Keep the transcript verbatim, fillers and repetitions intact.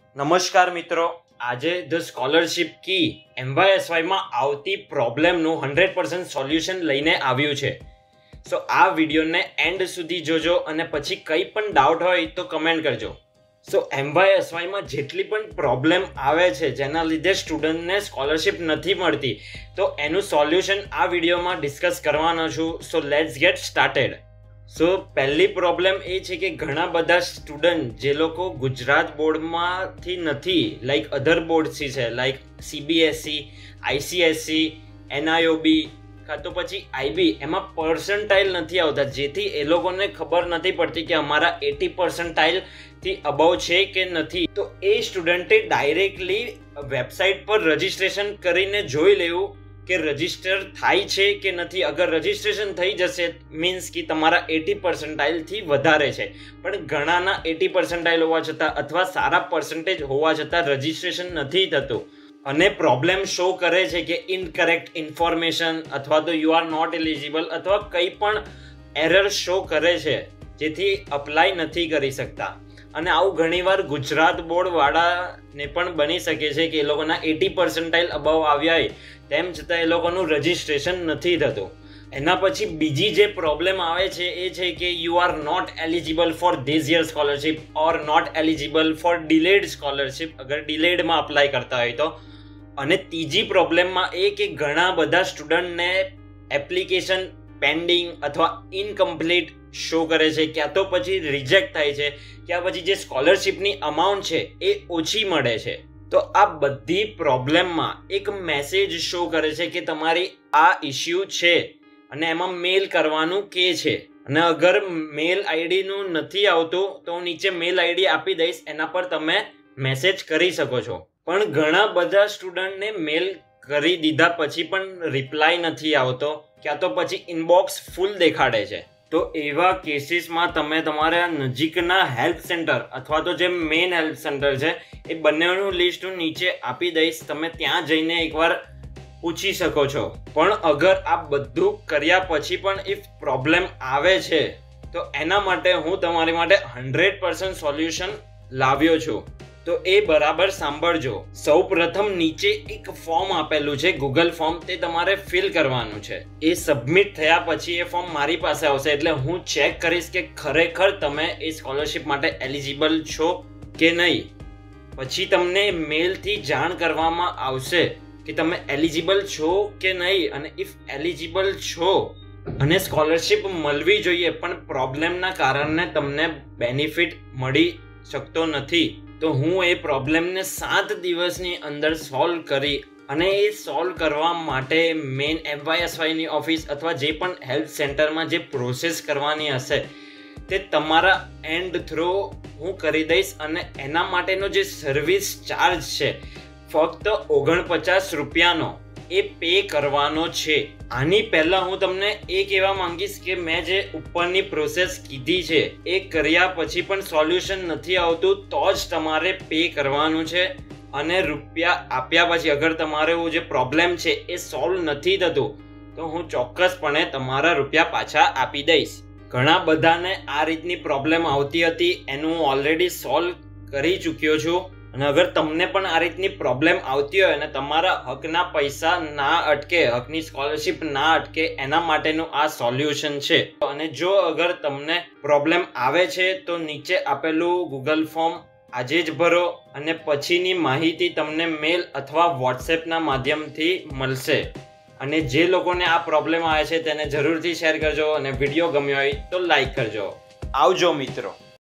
નમસ્કાર મિત્રો, આજે ધ સ્કોલરશિપ કી એમવાયએસવાય માં આવતી પ્રોબ્લેમનું હંડ્રેડ પર્સન્ટ સોલ્યુશન લઈને આવ્યું છે. સો આ વિડીયોને એન્ડ સુધી જોજો અને પછી કંઈ પણ ડાઉટ હોય તો કમેન્ટ કરજો. સો એમવાયએસવાય માં જેટલી પણ પ્રોબ્લેમ આવે છે જેના લીધે સ્ટુડન્ટને સ્કોલરશિપ નથી મળતી, તો એનું સોલ્યુશન આ વિડીયોમાં ડિસ્કસ કરવાનો છું. So let's get started. So પહેલી પ્રોબ્લેમ એ છે કે ઘણા બધા સ્ટુડન્ટ જે લોકો ગુજરાત બોર્ડમાંથી નથી, લાઈક અધર બોર્ડથી છે, લાઈક સીબીએસઈ, આઈસીએસઈ, એનઆઈઓબી કાં તો પછી આઈબી, એમાં પર્સન્ટાઇલ નથી આવતા, જેથી એ લોકોને ખબર નથી પડતી કે અમારા એટી પર્સન્ટાઇલથી અબાઉ છે કે નથી. તો એ સ્ટુડન્ટે ડાયરેક્ટલી વેબસાઇટ પર રજિસ્ટ્રેશન કરીને જોઈ લેવું કે રજિસ્ટર થાય છે કે નથી. અગર રજિસ્ટ્રેશન થઈ જશે મીન્સ કે તમારા એટી પર્સન્ટાઇલથી વધારે છે, પણ ઘણાના એટી પર્સન્ટાઇલ હોવા છતાં અથવા સારા પર્સન્ટેજ હોવા છતાં રજિસ્ટ્રેશન નથી થતું અને પ્રોબ્લેમ શો કરે છે કે ઇનકરેક્ટ ઇન્ફોર્મેશન અથવા તો યુ આર નોટ એલિજિબલ અથવા કંઈ પણ એરર શો કરે છે, જેથી અપ્લાય નથી કરી શકતા. અને આવું ઘણીવાર ગુજરાત બોર્ડવાળાને પણ બની શકે છે કે એ લોકોના એટી પર્સન્ટાઇલ અબાવ આવ્યા હોય તેમ છતાં એ લોકોનું રજિસ્ટ્રેશન નથી થતું. એના પછી બીજી જે પ્રોબ્લેમ આવે છે એ છે કે you are not eligible for this year scholarship or not eligible for delayed scholarship, અગર ડિલેડમાં અપ્લાય કરતા હોય તો. અને ત્રીજી પ્રોબ્લેમમાં એ કે ઘણા બધા સ્ટુડન્ટને એપ્લિકેશન પેન્ડિંગ અથવા ઇનકમ્પ્લીટ શો કરે છે, ક્યાં તો પછી રિજેક્ટ થાય છે, ક્યાં પછી જે સ્કોલરશિપની અમાઉન્ટ છે એ ઓછી મળે છે. તો આ બધી પ્રોબ્લેમમાં એક મેસેજ શો કરે છે કે તમારી આ ઇસ્યુ છે અને એમાં મેલ કરવાનું કે છે. અને અગર મેલ આઈડીનું નથી આવતું તો હું નીચે મેલ આઈડી આપી દઈશ, એના પર તમે મેસેજ કરી શકો છો. પણ ઘણા બધા સ્ટુડન્ટને મેલ કરી દીધા પછી પણ રિપ્લાય નથી આવતો, ક્યાં તો પછી ઇનબોક્સ ફૂલ દેખાડે છે. તો એવા કેસીસમાં તમે તમારા નજીકના હેલ્પ સેન્ટર અથવા તો જે મેઇન હેલ્પ સેન્ટર છે એ બંનેનું લિસ્ટ હું નીચે આપી દઈશ, તમે ત્યાં જઈને એકવાર પૂછી શકો છો. પણ અગર આ બધું કર્યા પછી પણ ઇફ પ્રોબ્લેમ આવે છે તો એના માટે હું તમારી માટે હંડ્રેડ પર્સન્ટ સોલ્યુશન લાવ્યો છું. તો એ બરાબર સાંભળજો. સૌ પ્રથમ નીચે એક ફોર્મ આપેલું છે, ગૂગલ ફોર્મ, તે તમારે ફિલ કરવાનું છે. એ સબમિટ થયા પછી એ ફોર્મ મારી પાસે આવશે, એટલે હું ચેક કરીશ કે ખરેખર તમે એ સ્કોલરશિપ માટે એલિજિબલ છો કે નહીં. પછી તમને મેલથી જાણ કરવામાં આવશે કે તમે એલિજિબલ છો કે નહીં, અને ઇફ એલિજિબલ છો અને સ્કોલરશિપ મળવી જોઈએ પણ પ્રોબ્લેમના કારણે તમને બેનિફિટ મળી શકતો નથી, તો હું એ પ્રોબ્લેમને સાત દિવસની અંદર સોલ્વ કરી અને એ સોલ્વ કરવા માટે મેઇન એમવાયએસવાયની ઓફિસ અથવા જે પણ હેલ્પ સેન્ટરમાં જે પ્રોસેસ કરવાની હશે તે તમારા એન્ડ થ્રુ હું કરી દઈશ. અને એના માટેનો જે સર્વિસ ચાર્જ છે ફક્ત ઓગણપચાસ રૂપિયાનો એ પે કરવાનો છે. આની પહેલાં હું તમને એ કહેવા માંગીશ કે મેં જે ઉપરની પ્રોસેસ કીધી છે એ કર્યા પછી પણ સોલ્યુશન નથી આવતું તો જ તમારે પે કરવાનું છે. અને રૂપિયા આપ્યા પછી અગર તમારો જે પ્રોબ્લેમ છે એ સોલ્વ નથી થતું તો હું ચોક્કસપણે તમારા રૂપિયા પાછા આપી દઈશ. ઘણા બધાને આ રીતની પ્રોબ્લેમ આવતી હતી, એનું હું ઓલરેડી સોલ્વ કરી ચૂક્યો છું. અને અગર તમને પણ આ રીતની પ્રોબ્લેમ આવતી હોય અને તમારા હકના પૈસા ના અટકે, હકની સ્કોલરશિપ ના અટકે, એના માટેનું આ સોલ્યુશન છે. અને જો અગર તમને પ્રોબ્લેમ આવે છે તો નીચે આપેલું ગૂગલ ફોર્મ આજે જ ભરો અને પછીની માહિતી તમને મેલ અથવા વોટ્સએપના માધ્યમથી મળશે. અને જે લોકોને આ પ્રોબ્લેમ આવે છે તેને જરૂરથી શેર કરજો અને વિડીયો ગમ્યો હોય તો લાઈક કરજો. આવજો મિત્રો.